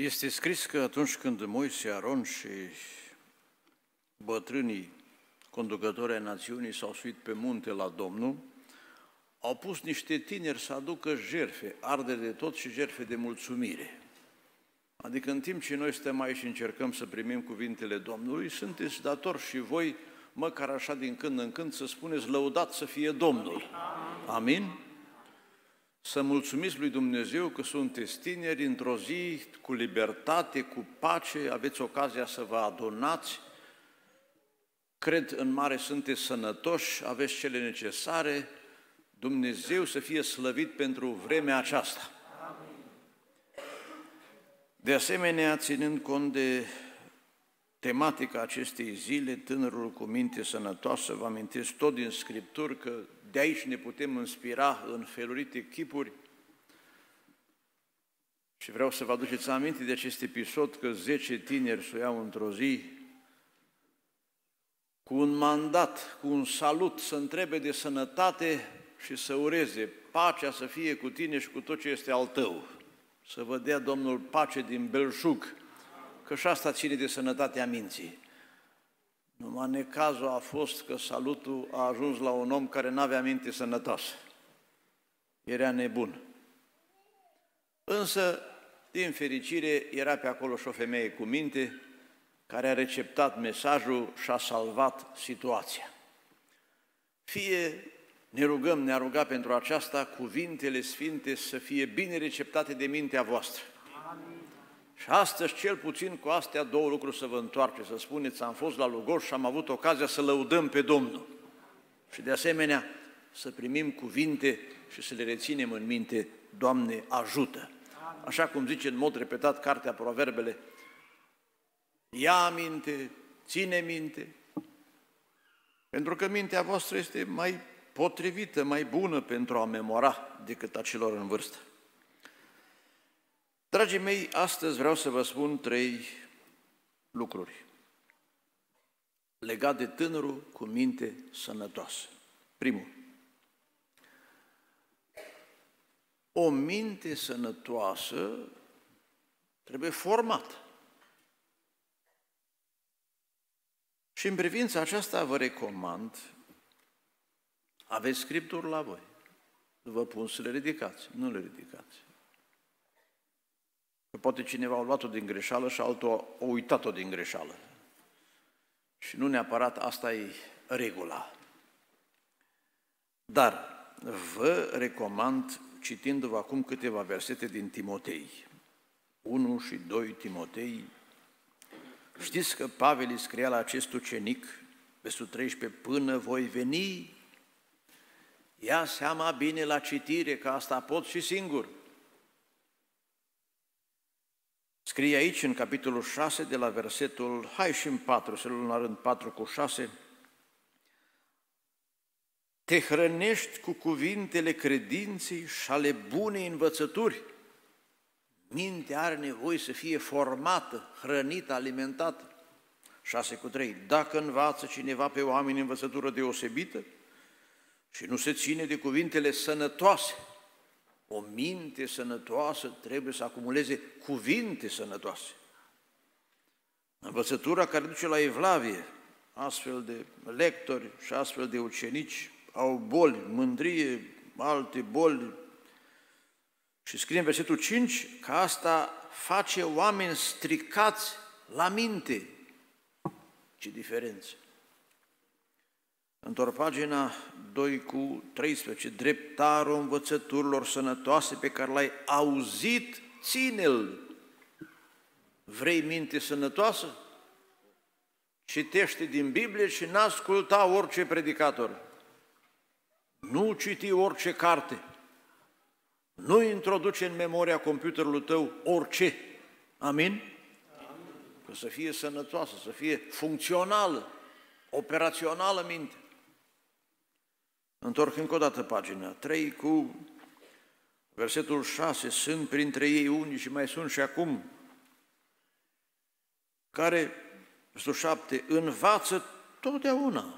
Este scris că atunci când Moise, Aron și bătrânii conducători ai națiunii s-au suit pe munte la Domnul, au pus niște tineri să aducă jertfe, ardere de tot și jertfe de mulțumire. Adică în timp ce noi stăm aici și încercăm să primim cuvintele Domnului, sunteți datori și voi, măcar așa din când în când, să spuneți lăudat să fie Domnul. Amin? Să mulțumiți lui Dumnezeu că sunteți tineri într-o zi cu libertate, cu pace, aveți ocazia să vă adunați. Cred în mare sunteți sănătoși, aveți cele necesare. Dumnezeu să fie slăvit pentru vremea aceasta. De asemenea, ținând cont de tematica acestei zile, tânărul cu minte sănătoasă, vă amintesc tot din Scripturi că de aici ne putem inspira în felurite chipuri și vreau să vă aduceți aminte de acest episod că 10 tineri se iau într-o zi cu un mandat, cu un salut, să întrebe de sănătate și să ureze pacea să fie cu tine și cu tot ce este al tău. Să vă dea Domnul pace din belșug, că și asta ține de sănătatea minții. Numai necazul a fost că salutul a ajuns la un om care n-avea minte sănătoasă. Era nebun. Însă, din fericire, era pe acolo și o femeie cu minte care a receptat mesajul și a salvat situația. Fie ne rugăm, ne-a rugat pentru aceasta, cuvintele sfinte să fie bine receptate de mintea voastră. Amin. Și astăzi, cel puțin cu astea două lucruri să vă întoarce, să spuneți, am fost la Lugoj și am avut ocazia să lăudăm pe Domnul. Și de asemenea, să primim cuvinte și să le reținem în minte, Doamne, ajută! Amin. Așa cum zice în mod repetat cartea Proverbele, ia minte, ține minte, pentru că mintea voastră este mai potrivită, mai bună pentru a memora decât a celor în vârstă. Dragii mei, astăzi vreau să vă spun 3 lucruri legate de tânărul cu minte sănătoasă. Primul, o minte sănătoasă trebuie formată. Și în privința aceasta vă recomand, aveți scripturi la voi, vă pun să le ridicați, nu le ridicați. Că poate cineva a luat-o din greșeală și altul a uitat-o din greșeală. Și nu neapărat asta e regula. Dar vă recomand, citindu-vă acum câteva versete din Timotei, 1 și 2 Timotei. Știți că Pavel îi scria la acest ucenic, versetul 13, până voi veni, ia seama bine la citire, că asta pot și singur. Scrie aici, în capitolul 6, de la versetul, hai și în 4, să luăm la rând 4 cu 6, te hrănești cu cuvintele credinței și ale bunei învățături. Mintea are nevoie să fie formată, hrănită, alimentată. 6 cu 3, dacă învață cineva pe oameni învățătură deosebită și nu se ține de cuvintele sănătoase, o minte sănătoasă trebuie să acumuleze cuvinte sănătoase. Învățătura care duce la evlavie, astfel de lectori și astfel de ucenici au boli, mândrie, alte boli. Și scrie în versetul 5 că asta face oameni stricați la minte. Ce diferență! Întorc pagina 2 cu 13, dreptarul învățăturilor sănătoase pe care l-ai auzit, ține-l. Vrei minte sănătoasă? Citește din Biblie și n-asculta orice predicator. Nu citi orice carte. Nu introduce în memoria computerului tău orice. Amin? Că să fie sănătoasă, să fie funcțională, operațională minte. Întorc încă o dată pagina 3 cu versetul 6, sunt printre ei unii și mai sunt și acum, care, versetul 7, învață totdeauna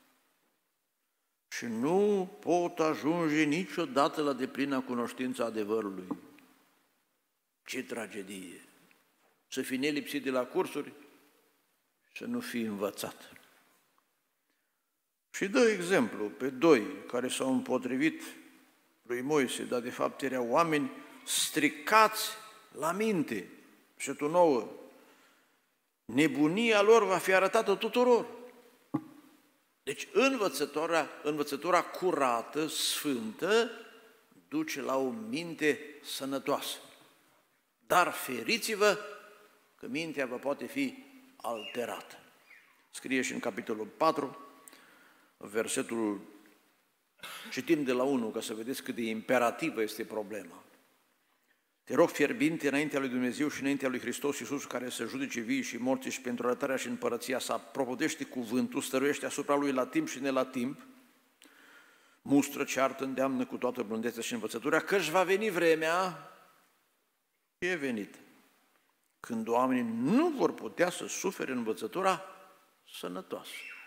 și nu pot ajunge niciodată la deplina cunoștința adevărului. Ce tragedie! să fii nelipsit de la cursuri, să nu fii învățat. Și dă exemplu pe doi care s-au împotrivit lui Moise, dar de fapt erau oameni stricați la minte. Și tu nouă, nebunia lor va fi arătată tuturor. Deci învățătura curată, sfântă, duce la o minte sănătoasă. Dar feriți-vă că mintea vă poate fi alterată. Scrie și în capitolul 4, versetul, citim de la 1, ca să vedeți cât de imperativă este problema. Te rog fierbinte înaintea lui Dumnezeu și înaintea lui Hristos Iisus, care să judece vii și morții și pentru arătarea și împărăția sa, propodește cuvântul, stăruiește asupra lui la timp și ne la timp, mustră, ceartă, îndeamnă cu toată blândețea și învățătura, că-și va veni vremea, e venit, când oamenii nu vor putea să sufere învățătura sănătoasă.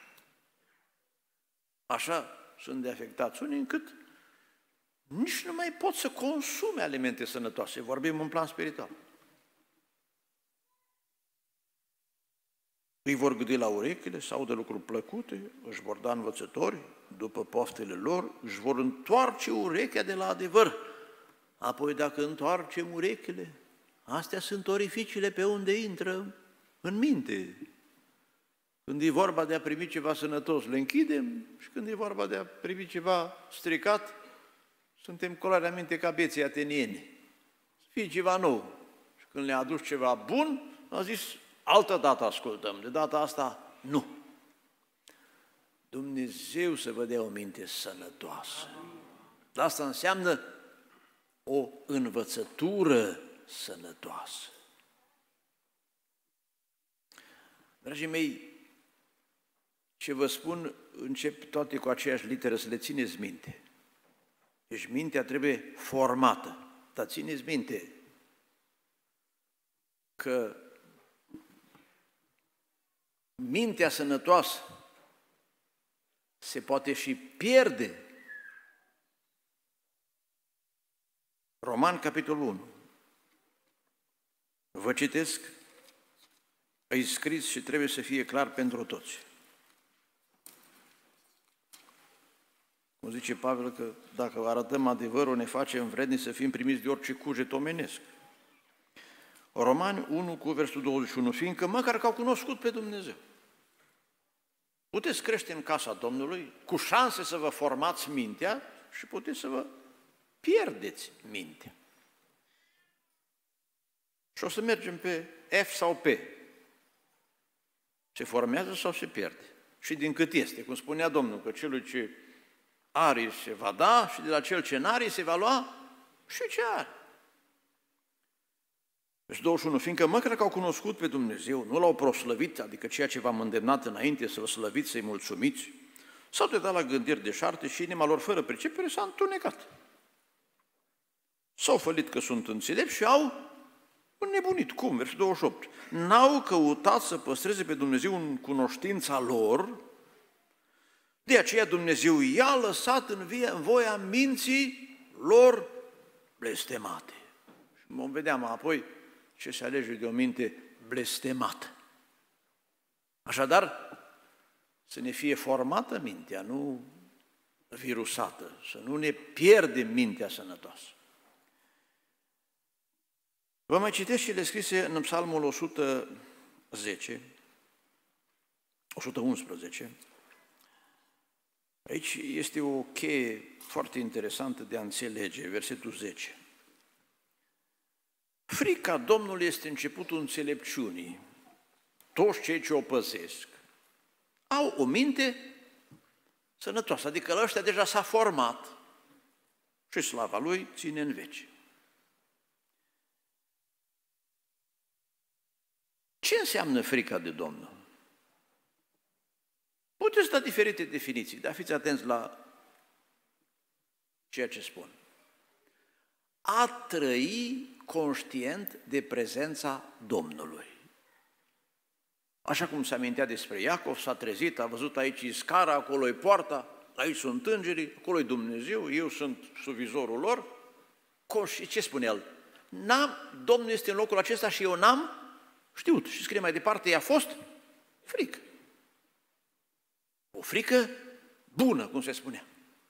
Așa sunt de afectați unii încât nici nu mai pot să consume alimente sănătoase. Vorbim în plan spiritual. Îi vor gâdi la urechile, să audă lucruri plăcute, își vor da învățători după poftele lor, își vor întoarce urechea de la adevăr. Apoi dacă întoarcem urechile, astea sunt orificiile pe unde intră în minte. Când e vorba de a primi ceva sănătos, le închidem, și când e vorba de a primi ceva stricat, suntem colarea minte ca beții atenieni. Să fie ceva nou. Și când le-a adus ceva bun, a zis, altă dată ascultăm, de data asta nu. Dumnezeu să vă dea o minte sănătoasă. Asta înseamnă o învățătură sănătoasă. Dragii mei, ce vă spun, încep toate cu aceeași literă, să le țineți minte. Deci mintea trebuie formată. Dar țineți minte că mintea sănătoasă se poate și pierde. Roman, capitolul 1. Vă citesc, e scris și trebuie să fie clar pentru toți. Cum zice Pavel că dacă arătăm adevărul, ne facem vredni să fim primiți de orice cuget omenesc. Romani 1 cu versul 21, fiindcă măcar că au cunoscut pe Dumnezeu. Puteți crește în casa Domnului cu șanse să vă formați mintea și puteți să vă pierdeți mintea. Și o să mergem pe F sau P. Se formează sau se pierde? Și din cât este, cum spunea Domnul, că celui ce are se va da și de la cel ce n-are se va lua și ce are. Versul 21, fiindcă măcar că au cunoscut pe Dumnezeu, nu l-au proslăvit, adică ceea ce v-am îndemnat înainte să-L slăviți, să-i mulțumiți, s-au dat la gândiri deșarte și inima lor fără pricepere s-a întunecat. S-au fălit că sunt înțelepți și au înnebunit. Cum? Versul 28. N-au căutat să păstreze pe Dumnezeu în cunoștința lor, de aceea Dumnezeu i-a lăsat în voia minții lor blestemate. Și vom vedea mai apoi ce se alege de o minte blestemată. Așadar, să ne fie formată mintea, nu virusată, să nu ne pierdem mintea sănătoasă. Vă mai citesc și le scrise în Psalmul 111. Aici este o cheie foarte interesantă de a înțelege, versetul 10. Frica Domnului este începutul înțelepciunii. Toți cei ce o păzesc au o minte sănătoasă, adică la ăștia deja s-a format și slava Lui ține în veci. Ce înseamnă frica de Domnul? Puteți da diferite definiții, dar fiți atenți la ceea ce spun. A trăi conștient de prezența Domnului. Așa cum se amintea despre Iacov, s-a trezit, a văzut aici scara, acolo e poarta, aici sunt îngerii, acolo e Dumnezeu, eu sunt suvizorul lor. Și ce spune el? Domnul este în locul acesta și eu n-am știut. Și scrie mai departe, i-a fost frică. O frică bună, cum se spunea.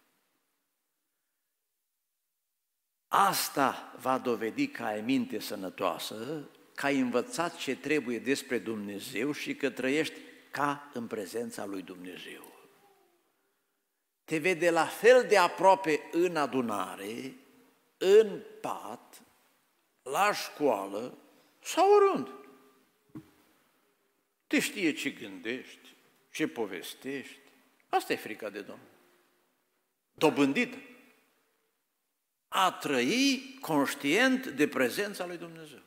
Asta va dovedi că ai minte sănătoasă, că ai învățat ce trebuie despre Dumnezeu și că trăiești ca în prezența lui Dumnezeu. Te vede la fel de aproape în adunare, în pat, la școală sau oriunde. Te știe ce gândești, ce povestești. Asta e frica de Domnul. Dobândită. A trăi conștient de prezența lui Dumnezeu.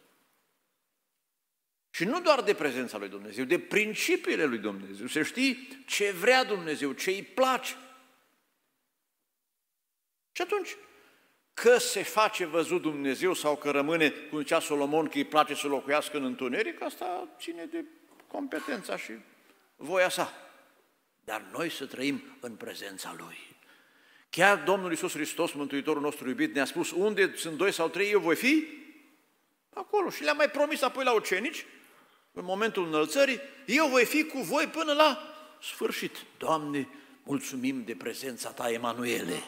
Și nu doar de prezența lui Dumnezeu, de principiile lui Dumnezeu. Să știi ce vrea Dumnezeu, ce îi place. Și atunci, că se face văzut Dumnezeu sau că rămâne, cum zicea Solomon, că îi place să locuiască în întuneric, asta ține de competența și voia sa. Dar noi să trăim în prezența Lui. Chiar Domnul Iisus Hristos, Mântuitorul nostru iubit, ne-a spus, unde sunt 2 sau 3, eu voi fi acolo. Și le-a mai promis apoi la ucenici, în momentul înălțării, eu voi fi cu voi până la sfârșit. Doamne, mulțumim de prezența Ta, Emanuele.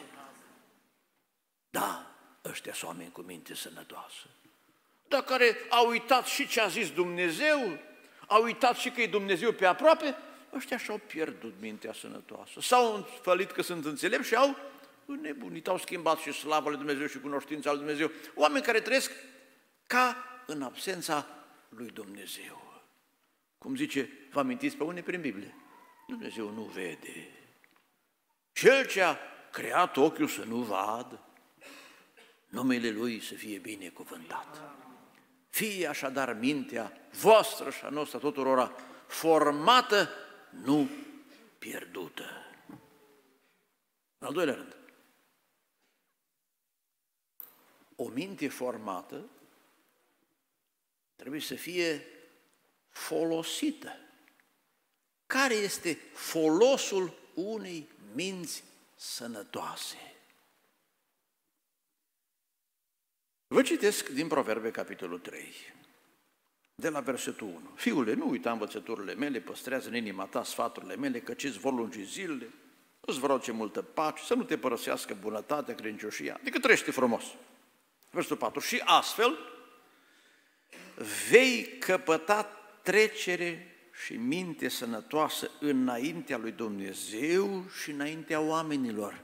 Da, ăștia sunt oameni cu minte sănătoasă, dar care au uitat și ce a zis Dumnezeu, au uitat și că e Dumnezeu pe aproape, ăștia și-au pierdut mintea sănătoasă. S-au înfălit că sunt înțelepți și au înnebunit, au schimbat și slava lui Dumnezeu și cunoștința lui Dumnezeu. Oameni care trăiesc ca în absența lui Dumnezeu. Cum zice, vă amintiți pe unii prin Biblie? Dumnezeu nu vede. Cel ce a creat ochiul să nu vadă, numele Lui să fie binecuvântat. Fie așadar mintea voastră și a noastră tuturora formată, nu pierdută. În al doilea rând, o minte formată trebuie să fie folosită. Care este folosul unei minți sănătoase? Vă citesc din Proverbe, capitolul 3, de la versetul 1. Fiule, nu uita învățăturile mele, păstrează în inima ta sfaturile mele, căci îți vor lungi zilele, îți vor aduce multă pace, să nu te părăsească bunătatea, credincioșia, decât trăiește frumos. Versetul 4. Și astfel vei căpăta trecere și minte sănătoasă înaintea lui Dumnezeu și înaintea oamenilor.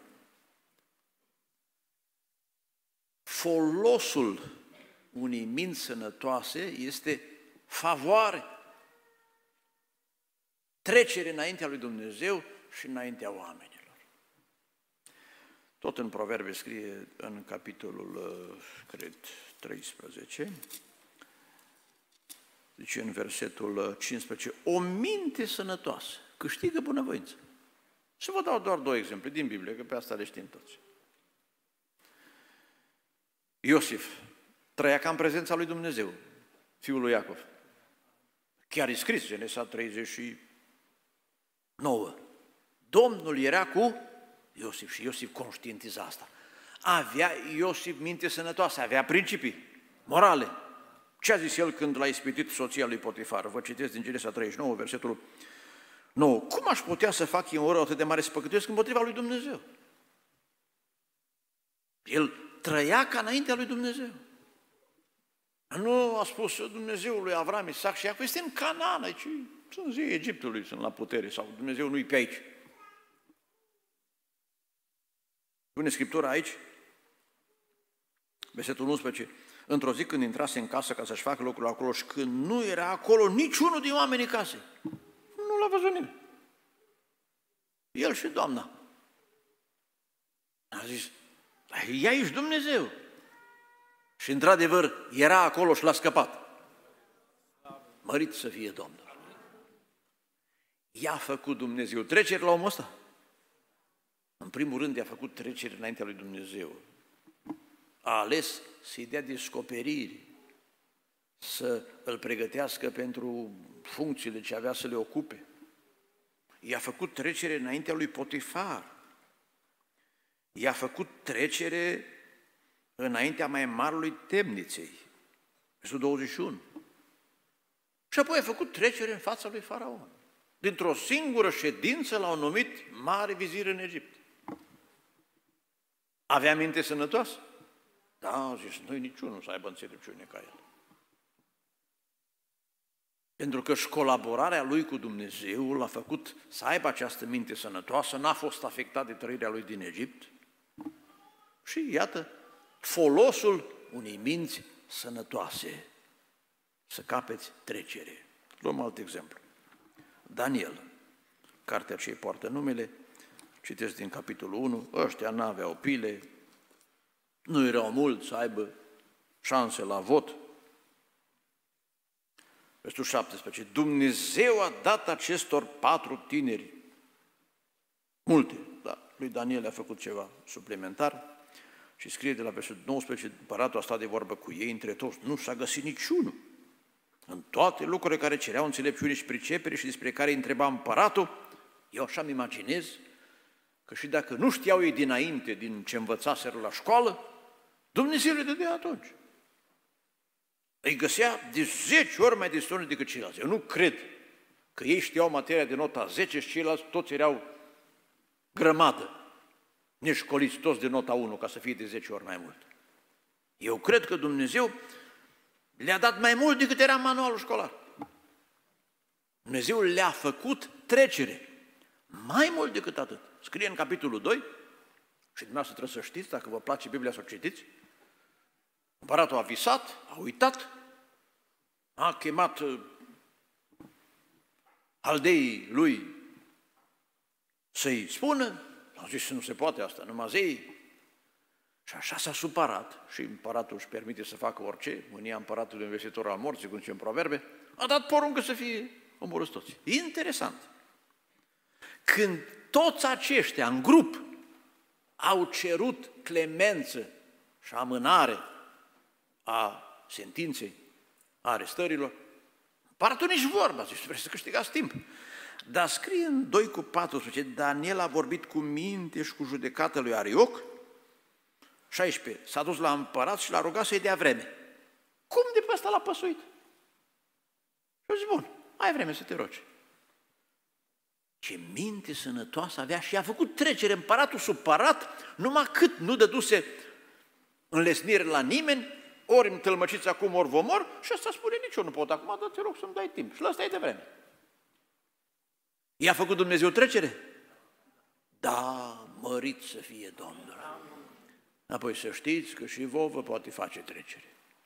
Folosul unei minți sănătoase este favoare, trecere înaintea lui Dumnezeu și înaintea oamenilor. Tot în Proverbe scrie în capitolul, cred, 13, zice în versetul 15, o minte sănătoasă câștigă bunăvoință. Și vă dau doar 2 exemple din Biblie, că pe asta le știm toți. Iosif trăia ca în prezența lui Dumnezeu, fiul lui Iacov. Chiar e scris, Genesa 39. Domnul era cu Iosif și Iosif conștientiza asta. Avea Iosif minte sănătoasă, avea principii morale. Ce a zis el când l-a ispitit soția lui Potifar? Vă citesc din Genesa 39, versetul 9. Cum aș putea să fac eu o rău atât de mare să păcătuiesc împotriva lui Dumnezeu? El trăia ca înaintea lui Dumnezeu. Nu a spus Dumnezeul lui Avram, Isaac și Iacov, este în Canaan, aici sunt zei Egiptului, sunt la putere, sau Dumnezeu nu-i pe aici. Spune Scriptura aici, versetul 11, într-o zi când intrase în casă ca să-și facă locul acolo și când nu era acolo niciunul din oamenii casei, nu l-a văzut nimeni. El și doamna. A zis, e aici Dumnezeu. Și într-adevăr era acolo și l-a scăpat. Mărit să fie Domnul. I-a făcut Dumnezeu trecere la omul ăsta. În primul rând i-a făcut trecere înaintea lui Dumnezeu. A ales să-i dea descoperiri, să îl pregătească pentru funcțiile ce avea să le ocupe. I-a făcut trecere înaintea lui Potifar. I-a făcut trecere înaintea mai marului temniței. Versetul 21. Și apoi a făcut trecere în fața lui Faraon. Dintr-o singură ședință l-au numit mare vizir în Egipt. Avea minte sănătoasă? Da, a zis, noi niciunul să aibă înțelepciune ca el. Pentru că și colaborarea lui cu Dumnezeu l-a făcut să aibă această minte sănătoasă, n-a fost afectat de trăirea lui din Egipt. Și iată, folosul unei minți sănătoase, să capeți trecere. Luăm alt exemplu. Daniel, cartea ce poartă numele, citesc din capitolul 1, ăștia n-aveau pile, nu erau mulți să aibă șanse la vot. Versetul 17. Dumnezeu a dat acestor 4 tineri multe, dar lui Daniel a făcut ceva suplimentar și scrie de la versetul 19, împăratul a stat de vorbă cu ei între toți, nu s-a găsit niciunul. În toate lucrurile care cereau înțelepciune și pricepere și despre care îi întreba împăratul, eu așa îmi imaginez că și dacă nu știau ei dinainte din ce învățaseră la școală, Dumnezeu le dădea atunci. Îi găsea de 10 ori mai destul decât ceilalți. Eu nu cred că ei știau materia de nota 10 și ceilalți toți erau grămadă, neșcoliți toți de nota 1 ca să fie de 10 ori mai mult. Eu cred că Dumnezeu le-a dat mai mult decât era manualul școlar. Dumnezeu le-a făcut trecere. Mai mult decât atât. Scrie în capitolul 2, și dumneavoastră trebuie să știți, dacă vă place Biblia să o citiți, împăratul a visat, a uitat, a chemat aldeii lui să-i spună, au zis că nu se poate asta, numai zei. Și așa s-a supărat și împăratul își permite să facă orice, mânia împăratului investitor al morții, cum zice în proverbe, a dat poruncă să fie omorâți toți. Interesant. Când toți aceștia în grup au cerut clemență și amânare a sentinței, a arestărilor, împăratul nici vorba, zice, vrei să câștigați timp. Dar scrie în 2:14, Daniel a vorbit cu minte și cu judecată lui Arioc. 16. S-a dus la împărat și l-a rugat să-i dea vreme. Cum de pe ăsta l-a păsuit? Și-a zis, bun, ai vreme să te rogi. Ce minte sănătoasă avea și a făcut trecere împăratul supărat, numai cât nu dăduse înlesnire la nimeni, ori îmi tălmăciți acum, ori vă mor, și ăsta spune, nici eu nu pot acum, dar te rog să-mi dai timp. Și la ăsta e de vreme. I-a făcut Dumnezeu trecere? Da, mărit să fie Domnul. Apoi să știți că și vouă vă poate face trecere.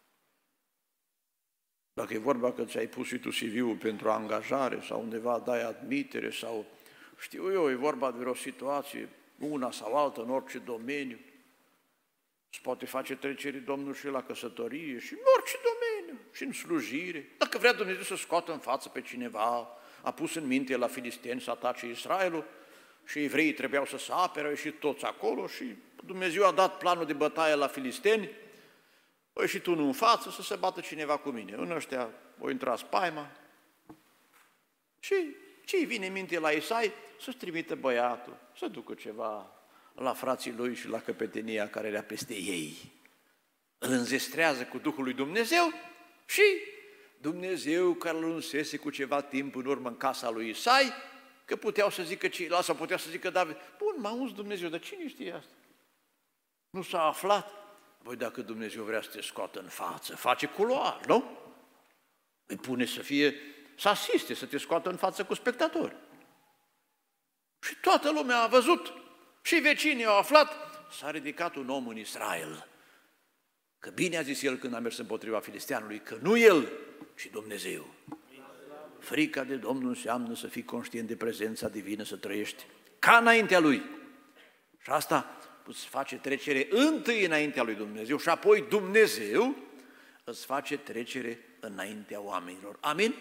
Dacă e vorba că ți-ai pus și tu CV-ul pentru angajare sau undeva dai admitere sau știu eu, e vorba de o situație, una sau altă, în orice domeniu, îți poate face trecere Domnul și la căsătorie și în orice domeniu, și în slujire. Dacă vrea Dumnezeu să scoată în față pe cineva, a pus în minte la filisteni să atace Israelul și evreii trebuiau să se apere, au ieșit toți acolo și Dumnezeu a dat planul de bătaie la filisteni, a ieșit unul în față să se bată cineva cu mine. În ăștia o intra spaima și ce-i vine în minte la Isai? Să-și trimită băiatul, să ducă ceva la frații lui și la căpetenia care era peste ei. Îl înzestrează cu Duhul lui Dumnezeu și Dumnezeu care îl unsese cu ceva timp în urmă în casa lui Isai, că puteau să zică ceilalți sau puteau să zică David, bun, m-a uns Dumnezeu, dar cine știe asta? Nu s-a aflat? Păi dacă Dumnezeu vrea să te scoată în față, face culoar, nu? Îi pune să asiste, să te scoată în față cu spectatori. Și toată lumea a văzut, și vecinii au aflat, s-a ridicat un om în Israel. Că bine a zis el când a mers împotriva filisteanului, că nu el, ci Dumnezeu. Frica de Domnul înseamnă să fii conștient de prezența divină, să trăiești ca înaintea Lui. Și asta îți face trecere întâi înaintea lui Dumnezeu și apoi Dumnezeu îți face trecere înaintea oamenilor. Amin?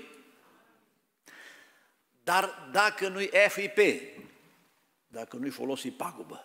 Dar dacă nu-i FIP, dacă nu-i folosi pagubă,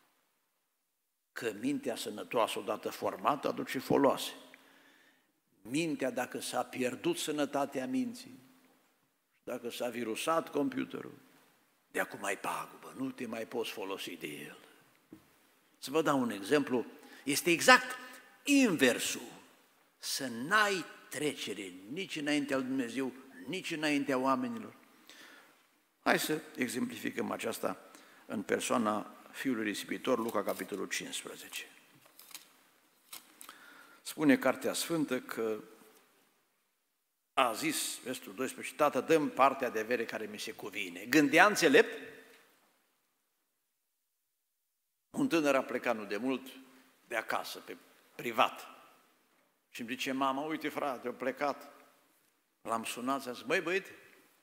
că mintea sănătoasă odată formată aduce foloase. Mintea, dacă s-a pierdut sănătatea minții, dacă s-a virusat computerul, de acum ai pagubă, nu te mai poți folosi de el. Să vă dau un exemplu, este exact inversul. Să n-ai trecere nici înaintea lui Dumnezeu, nici înaintea oamenilor. Hai să exemplificăm aceasta în persoana Fiului Risipitor, Luca, capitolul 15. Spune Cartea Sfântă că a zis, versetul 12, Tată, dă-mi partea de avere care mi se cuvine. Gândea înțelept? Un tânăr a plecat nu de mult de acasă, pe privat. Și îmi zice, mama, uite frate, a plecat. L-am sunat, a zis, băi băiete,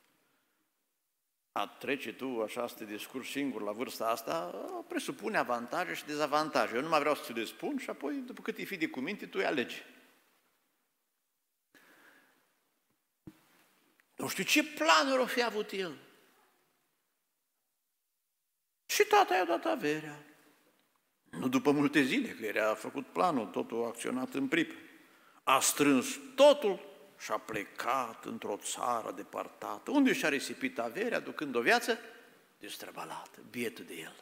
a trece tu așa să te descurci singur la vârsta asta, presupune avantaje și dezavantaje. Eu nu mai vreau să ți le spun și apoi, după cât îi fi de cuminte, tu îi alegi. Nu știu ce planuri o fi avut el. Și tata i-a dat averea. Nu după multe zile, că el a făcut planul, totul a acționat în prip. A strâns totul și a plecat într-o țară depărtată, unde și-a risipit averea, ducând o viață destrăbalată, bietul de el.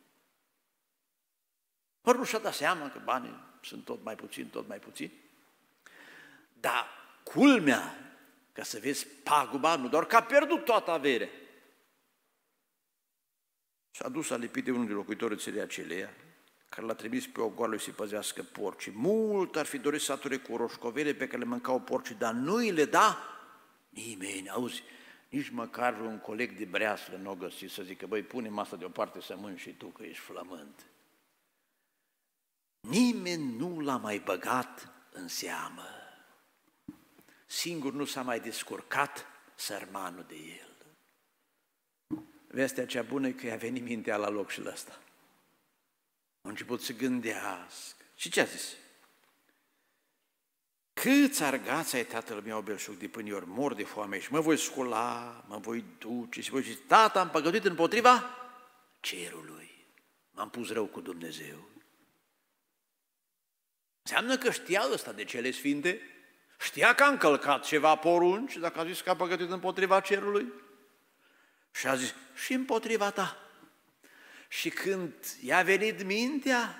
Ori nu și-a dat seama că banii sunt tot mai puțini, dar culmea, ca să vezi paguba, nu doar că a pierdut toată averea, s-a dus, a lipit de unul din locuitorii țării aceleia, care l-a trimis pe o goală să-i păzească porcii. Mult ar fi dorit sature cu roșcovele pe care le mâncau porcii, dar nu îi le da nimeni. Auzi, nici măcar un coleg de breaslă nu o găsit să zică, băi, pune masa deoparte să mânci și tu, că ești flământ. Nimeni nu l-a mai băgat în seamă. Singur nu s-a mai descurcat sărmanul de el. Vestea cea bună e că i-a venit mintea la loc și la ăsta. A început să gândească. Și ce a zis? Câți argați ai tatăl meu belșug de până ori mor de foame și mă voi scula, mă voi duce și voi zice, tata, am păgătuit împotriva cerului. M-am pus rău cu Dumnezeu. Înseamnă că știa ăsta de cele sfinte, știa că a încălcat ceva porunci, dacă a zis că a păgătuit împotriva cerului, și a zis, și împotriva ta. Și când i-a venit mintea,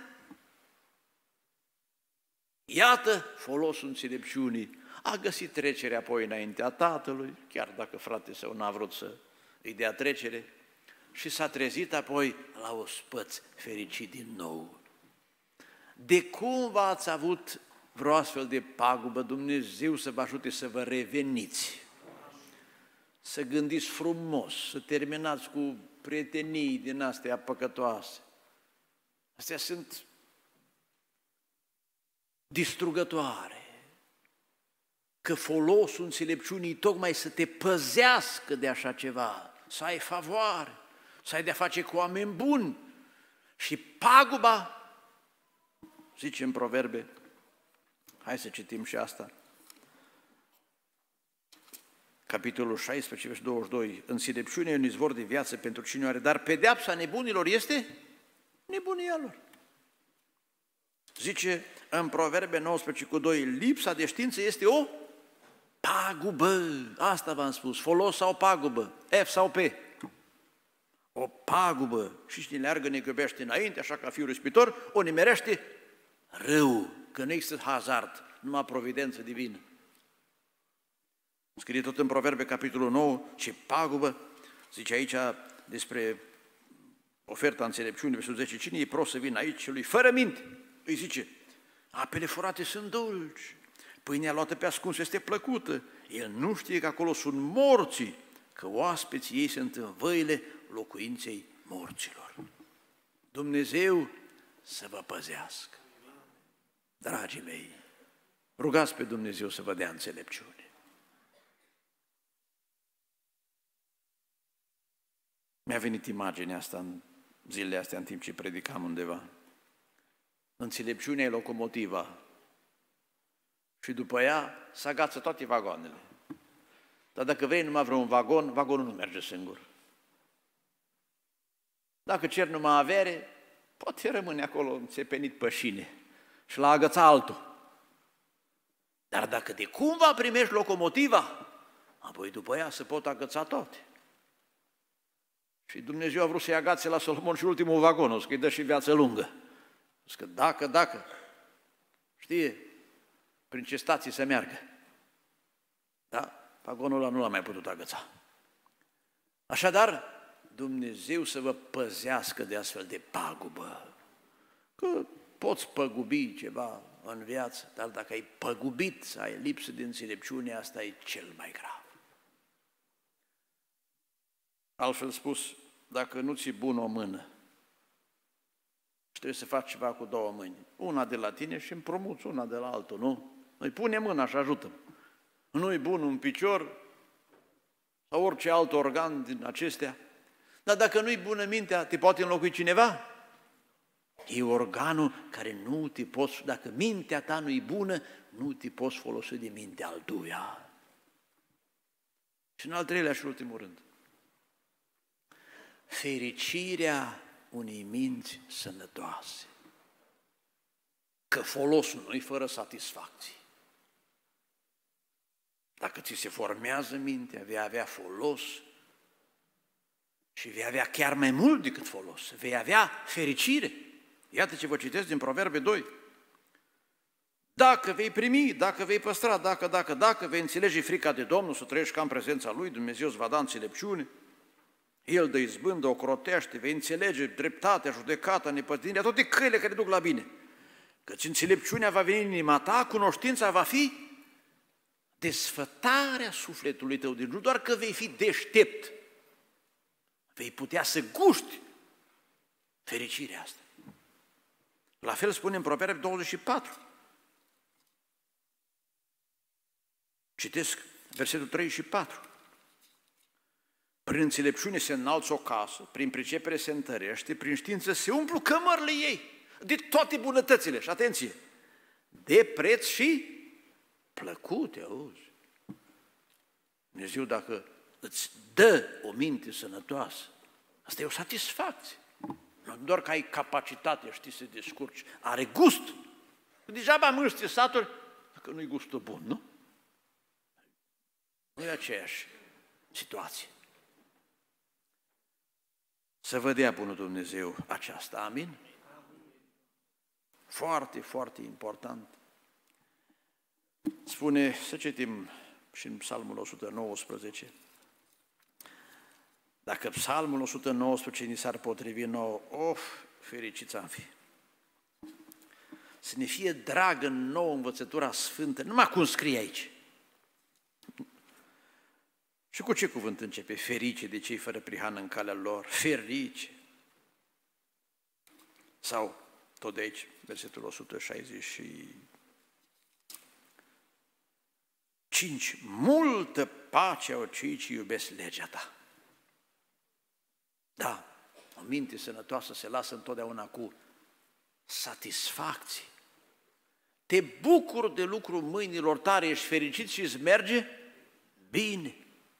iată folosul înțelepciunii, a găsit trecerea apoi înaintea tatălui, chiar dacă frate său n-a vrut să îi dea trecere, și s-a trezit apoi la ospăț fericit din nou. De cum ați avut vreo astfel de pagubă, Dumnezeu să vă ajute să vă reveniți, să gândiți frumos, să terminați cu prietenii din astea păcătoase. Astea sunt distrugătoare. Că folosul înțelepciunii tocmai să te păzească de așa ceva, să ai favoare, să ai de-a face cu oameni buni. Și paguba, zice în Proverbe, hai să citim și asta, capitolul 16, versetul 22, înțelepciunea e un izvor de viață pentru cine o are, dar pedeapsa nebunilor este nebunia lor. Zice în Proverbe 19 cu 2, lipsa de știință este o pagubă. Asta v-am spus, folos sau pagubă, F sau P. O pagubă. Și cine leargă ne iubește înainte, așa ca Fiul Ispitor, o nimerește rău, că nu există hazard, numai providență divină. Scrie tot în Proverbe, capitolul 9, ce pagubă, zice aici despre oferta înțelepciunii, versetul 10, cine e prost să vină aici celui fără minte? Îi zice, apele furate sunt dulci, pâinea luată pe ascuns este plăcută, el nu știe că acolo sunt morții, că oaspeții ei sunt în văile locuinței morților. Dumnezeu să vă păzească. Dragii mei, rugați pe Dumnezeu să vă dea înțelepciune. Mi-a venit imaginea asta în zilele astea, în timp ce predicam undeva. Înțelepciunea e locomotiva și după ea se agață toate vagoanele. Dar dacă vrei numai vreun vagon, vagonul nu merge singur. Dacă cer numai avere, poate rămâne acolo înțepenit pe șine și l-a agățat altul. Dar dacă de cumva primești locomotiva, apoi după ea se pot agăța toate. Și Dumnezeu a vrut să-i agațe la Solomon și ultimul vagon, o să-i dă și viață lungă. O să dacă, știe prin ce stații să meargă. Da? vagonul ăla nu l-a mai putut agăța. Așadar, Dumnezeu să vă păzească de astfel de pagubă, că poți păgubi ceva în viață, dar dacă ai păgubit, să ai lipsă de înțelepciune, asta e cel mai grav. Altfel spus, dacă nu ți-e bun o mână și trebuie să faci ceva cu două mâini, una de la tine și împrumuți una de la altul, nu? Îi pune mâna și ajută-mă. Nu-i bun un picior sau orice alt organ din acestea, dar dacă nu-i bună mintea, te poate înlocui cineva? E organul care nu te poți, dacă mintea ta nu-i bună, nu te poți folosi de mintea altuia. Și în al treilea și ultimul rând, fericirea unei minți sănătoase. Că folosul nu-i fără satisfacții. Dacă ți se formează mintea, vei avea folos și vei avea chiar mai mult decât folos. Vei avea fericire. Iată ce vă citesc din Proverbe 2. Dacă vei primi, dacă vei păstra, dacă vei înțelege frica de Domnul, să trăiești ca în prezența Lui, Dumnezeu îți va da înțelepciune, El dă izbândă, o crotește, vei înțelege dreptatea, judecata, nepătirea, toate căile care duc la bine. Căci înțelepciunea va veni în inima ta, cunoștința va fi desfătarea sufletului tău. Deci nu doar că vei fi deștept, vei putea să guști fericirea asta. La fel spune în Proverbe 24. Citesc versetul 3 și 4. Prin înțelepciune se înalță o casă, prin pricepere se întărește, prin știință se umplu cămările ei, de toate bunătățile. Și atenție, de preț și plăcute, auzi. Dumnezeu dacă îți dă o minte sănătoasă, asta e o satisfacție. Nu doar că ai capacitate, știi, să te descurci, are gust. Degeaba mânci satul, dacă nu-i gustul bun, nu? Nu e aceeași situație. Să vă dea bunul Dumnezeu aceasta, amin? Foarte, foarte important. Spune, să citim și în Psalmul 119, dacă Psalmul 119 ni s-ar potrivi nouă, fericiți am fi. Să ne fie dragă nouă învățătura sfântă, numai cum scrie aici. Și cu ce cuvânt începe? Ferice de cei fără prihană în calea lor, ferice. Sau, tot de aici, versetul 165, multă pace au cei ce iubesc legea ta. Da, o minte sănătoasă se lasă întotdeauna cu satisfacție. Te bucuri de lucrul mâinilor tale, ești fericit și îți merge bine.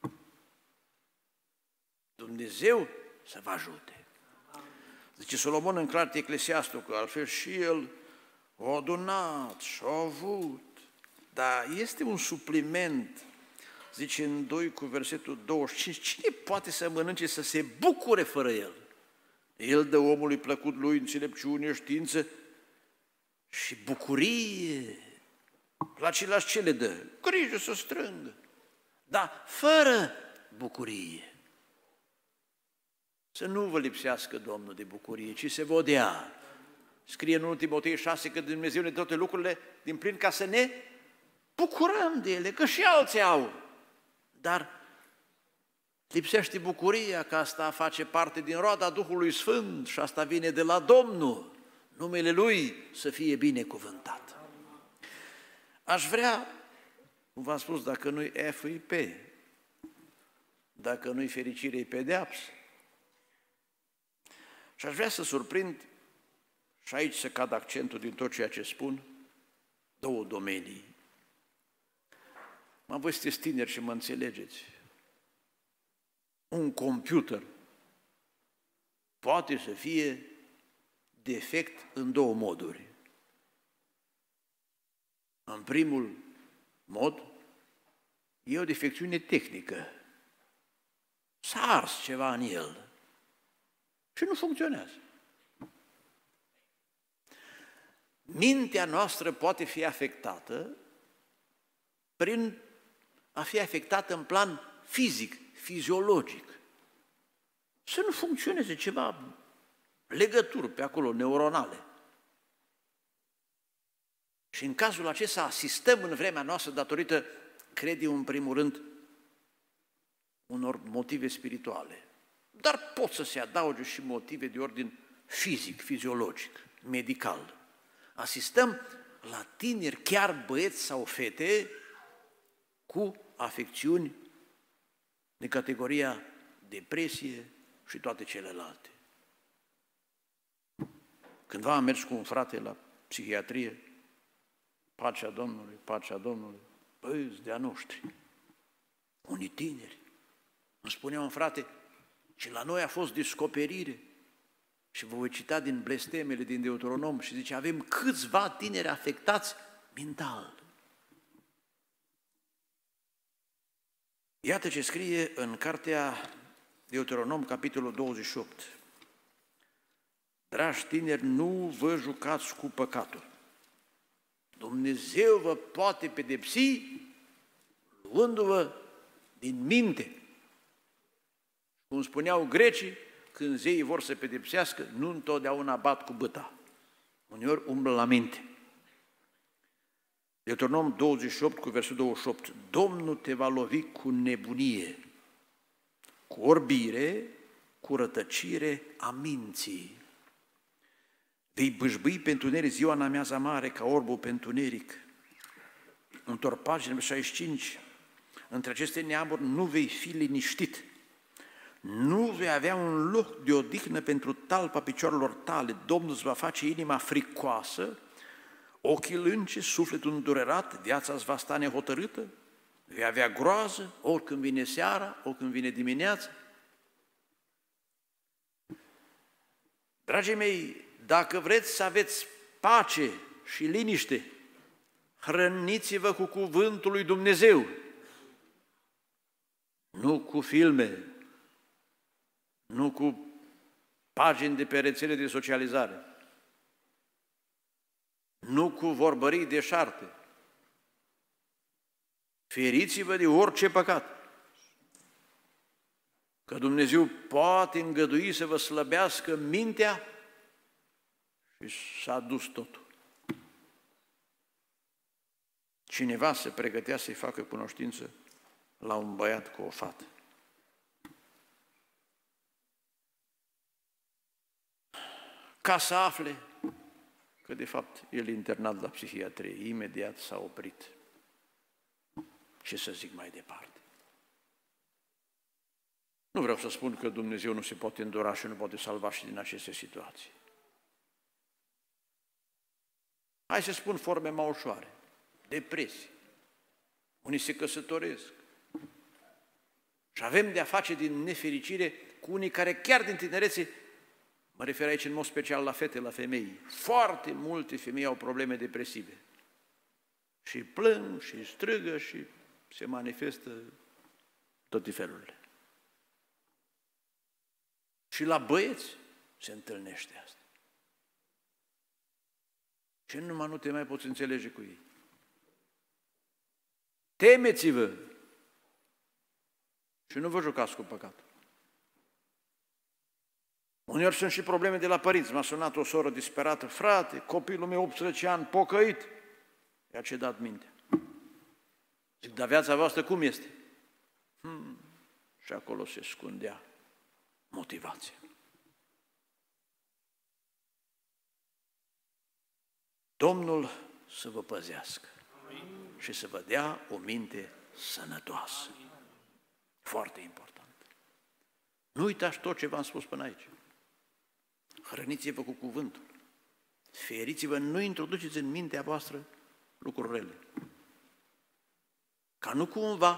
Dumnezeu să vă ajute. Zice Solomon în Cartea Eclesiastul, că altfel și el a adunat și a avut, dar este un supliment, zice în 2 cu versetul 25, cine poate să mănânce să se bucure fără el? El dă omului plăcut lui înțelepciune, știință și bucurie. La ceilalți ce le dă? Grijă să strângă, dar fără bucurie. Să nu vă lipsească Domnul de bucurie, ci se vă dea. Scrie în 1 Timotei 6 că Dumnezeu ne dă toate lucrurile din plin ca să ne bucurăm de ele, că și alții au. Dar lipsește bucuria, că asta face parte din roada Duhului Sfânt și asta vine de la Domnul. Numele Lui să fie binecuvântat. Aș vrea, cum v-am spus, dacă nu-i F, e P. Dacă nu-i fericire, e pedeapsă. Și aș vrea să surprind, și aici să cad accentul din tot ceea ce spun, două domenii. Voi sunteți tineri și mă înțelegeți. Un computer poate să fie defect în două moduri. În primul mod, e o defecțiune tehnică. S-a ars ceva în el și nu funcționează. Mintea noastră poate fi afectată prin a fi afectată în plan fizic, fiziologic. Să nu funcționeze ceva, legături pe acolo, neuronale. Și în cazul acesta asistăm în vremea noastră datorită, cred eu, în primul rând, unor motive spirituale. Dar pot să se adauge și motive de ordin fizic, fiziologic, medical. Asistăm la tineri, chiar băieți sau fete, cu afecțiuni de categoria depresie și toate celelalte. Cândva am mers cu un frate la psihiatrie, pacea Domnului, pacea Domnului, băi, de-a noștri, unii tineri. Îmi spunea un frate, și la noi a fost descoperire, și vă voi cita din blestemele din Deuteronom, și zice, avem câțiva tineri afectați mental. Iată ce scrie în cartea Deuteronom, capitolul 28. Dragi tineri, nu vă jucați cu păcatul. Dumnezeu vă poate pedepsi luându-vă din minte. Cum spuneau grecii, când zeii vor să pedepsească, nu întotdeauna bat cu băta. Uneori umblă la minte. Deuteronom 28 cu versul 28. Domnul te va lovi cu nebunie, cu orbire, cu rătăcire a minții. Vei bâșbâi pe întuneric ziua în amiaza mare ca orbul pe întuneric. Întorc paginile 65. Între aceste neamuri nu vei fi liniștit. Nu vei avea un loc de odihnă pentru talpa picioarelor tale. Domnul îți va face inima fricoasă, ochii lânce, sufletul îndurerat, viața îți va sta nehotărâtă, vei avea groază, oricând vine seara, oricând vine dimineața. Dragii mei, dacă vreți să aveți pace și liniște, hrăniți-vă cu cuvântul lui Dumnezeu, nu cu filme, nu cu pagini de pe rețele de socializare, nu cu vorbării deșarte. Feriți-vă de orice păcat, că Dumnezeu poate îngădui să vă slăbească mintea și s-a dus totul. Cineva se pregătea să-i facă cunoștință la un băiat cu o fată. Ca să afle că de fapt el e internat la psihiatrie, imediat s-a oprit. Ce să zic mai departe? Nu vreau să spun că Dumnezeu nu se poate îndura și nu poate salva și din aceste situații. Hai să spun forme mai ușoare. Depresie. Unii se căsătoresc. Și avem de-a face din nefericire cu unii care chiar din tinerețe, mă refer aici în mod special la fete, la femei, foarte multe femei au probleme depresive. Și plâng, și strigă, și se manifestă toate felurile. Și la băieți se întâlnește asta. Și numai nu te mai poți înțelege cu ei. Temeți-vă și nu vă jucați cu păcatul. Uneori sunt și probleme de la părinți. M-a sunat o soră disperată, frate, copilul meu 18 ani, pocăit, i-a cedat mintea. Zic, dar viața voastră cum este? Și acolo se scundea motivația. Domnul să vă păzească și să vă dea o minte sănătoasă. Foarte important. Nu uitați tot ce v-am spus până aici. Hrăniți-vă cu cuvântul. Feriți-vă, nu introduceți în mintea voastră lucruri rele. Ca nu cumva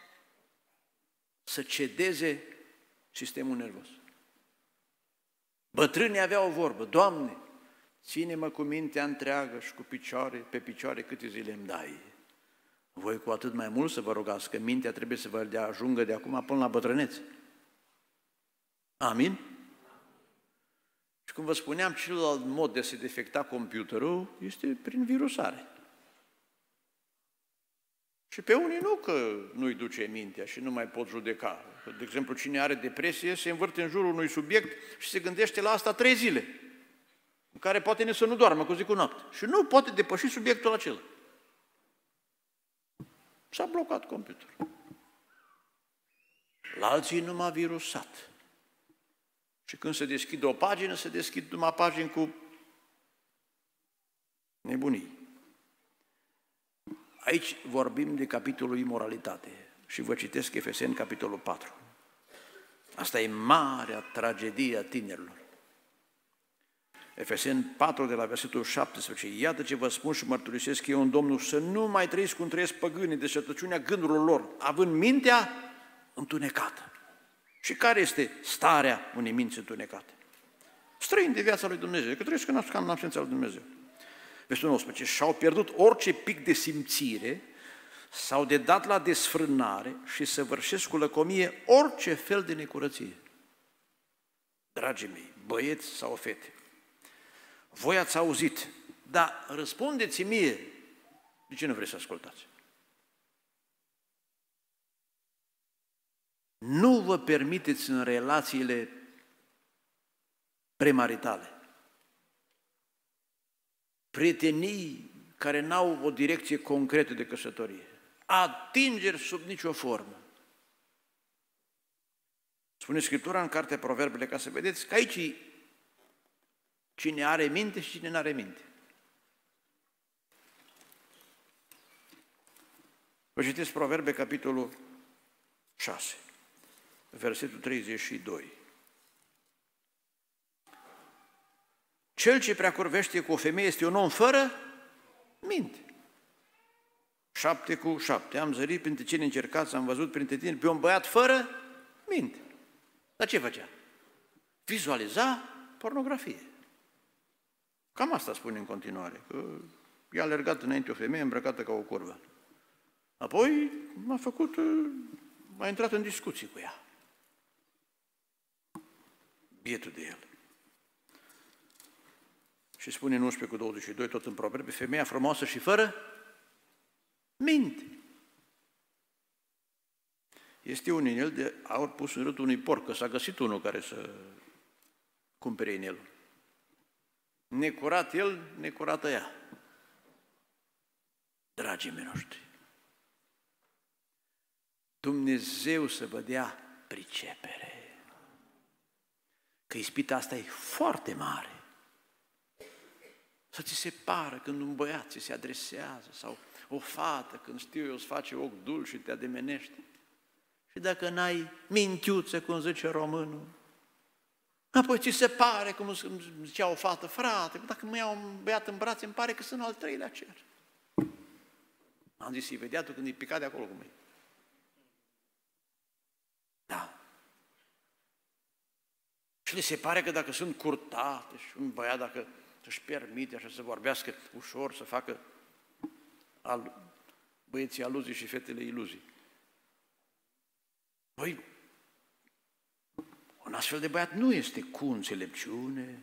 să cedeze sistemul nervos. Bătrânii aveau o vorbă, Doamne, ține-mă cu mintea întreagă și cu picioare, pe picioare câte zile îmi dai. Voi cu atât mai mult să vă rugați, că mintea trebuie să vă ajungă de acum până la bătrânețe. Amin? Și cum vă spuneam, celălalt mod de a se defecta computerul este prin virusare. Și pe unii nu că nu-i duce mintea și nu mai pot judeca. De exemplu, cine are depresie se învârte în jurul unui subiect și se gândește la asta 3 zile, în care poate nici să nu doarmă cu zi cu noapte. Și nu poate depăși subiectul acela. S-a blocat computerul. La alții nu m-a virusat. Și când se deschide o pagină, se deschid numai pagini cu nebunii. Aici vorbim de capitolul imoralitate și vă citesc Efeseni, capitolul 4. Asta e marea tragedie a tinerilor. Efeseni 4, de la versetul 17. Iată ce vă spun și mărturisesc eu în Domnul, să nu mai trăiți cum trăiesc păgânii de șertăciunea gândurilor lor, având mintea întunecată. Și care este starea unei minți întunecate? Străini de viața lui Dumnezeu, că trăiesc în absența lui Dumnezeu. Versetul 19. Și-au pierdut orice pic de simțire, s-au de dat la desfrânare și săvârșesc cu lăcomie orice fel de necurăție. Dragii mei, băieți sau fete, voi ați auzit, dar răspundeți mie, de ce nu vreți să ascultați? Nu vă permiteți în relațiile premaritale, prietenii care n-au o direcție concretă de căsătorie, atingeri sub nicio formă. Spune Scriptura în cartea Proverbele, ca să vedeți că aici cine are minte și cine n-are minte. Vă citesc Proverbe, capitolul 6, versetul 32. Cel ce prea curvește cu o femeie este un om fără minte. 7:7. Am zărit printre cei încercați, am văzut printre tine pe un băiat fără minte. Dar ce făcea? Vizualiza pornografie. Cam asta spune în continuare, că i-a alergat înainte o femeie îmbrăcată ca o curvă. Apoi a intrat în discuții cu ea. Bietul de el. Și spune în 11:22, tot în Proverbe, femeia frumoasă și fără minte. Este un inel de aur pus în râtul unui porc, că s-a găsit unul care să cumpere inelul. Necurat el, necurată ea. Dragii mei noștri, Dumnezeu să vă dea pricepere, că ispita asta e foarte mare. Să ți se pară când un băiat ți se adresează sau o fată, când știu eu, îți face ochi dulci și te ademenește. Și dacă n-ai mintiuță, cum zice românul, apoi ți se pare, cum zicea o fată, frate, dacă mă iau un băiat în brațe, îmi pare că sunt al 3-lea cer. Am zis, îi vedea tu când îi pica de acolo cu mine. Da. Și le se pare că dacă sunt curtate și un băiat, dacă își permite așa să vorbească ușor, să facă băieții aluzii și fetele iluzii. Păi, un astfel de băiat nu este cu înțelepciune.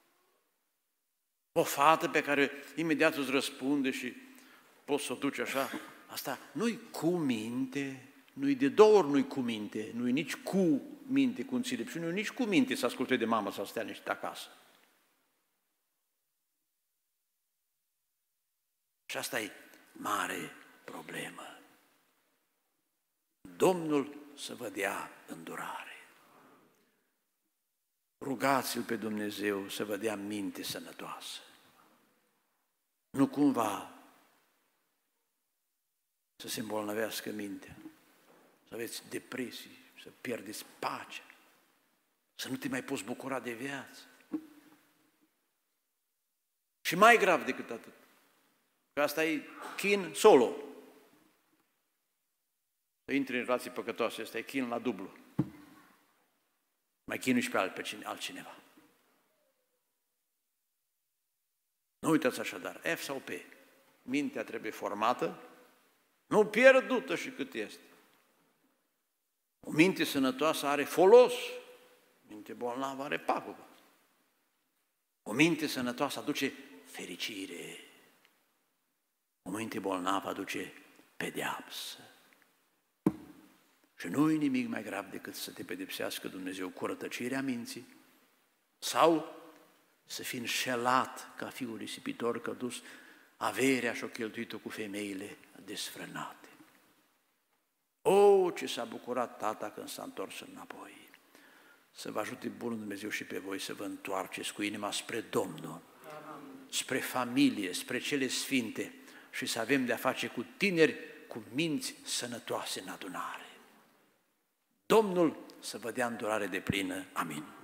O fată pe care imediat îți răspunde și poți să o duci așa, asta nu-i cu minte, nu-i de 2 ori nu-i cu minte, nu-i nici cu minte, cu înțelepciune, nu-i nici cu minte să asculte de mamă sau să stea niște acasă. Și asta e mare problemă. Domnul să vă dea îndurare. Rugați-L pe Dumnezeu să vă dea minte sănătoasă. Nu cumva să se îmbolnăvească mintea, să aveți depresii, să pierdeți pacea, să nu te mai poți bucura de viață. Și mai grav decât atât, că asta e chin solo. Să intri în relații păcătoase, ăsta e chin la dublu. Mai chinui și pe altcineva. Nu uitați așadar, F sau P. Mintea trebuie formată, nu pierdută și cât este. O minte sănătoasă are folos, minte bolnavă are pagubă. O minte sănătoasă aduce fericire. O minte bolnavă aduce pedeapsă. Și nu e nimic mai grav decât să te pedepsească Dumnezeu cu rătăcirea minții sau să fii înșelat ca fiul risipitor, că a dus averea și-o cheltuit-o cu femeile desfrânate. O, ce s-a bucurat tata când s-a întors înapoi! Să vă ajute bunul Dumnezeu și pe voi să vă întoarceți cu inima spre Domnul, spre familie, spre cele sfinte și să avem de-a face cu tineri cu minți sănătoase în adunare. Domnul să vă dea îndurare deplină. Amin.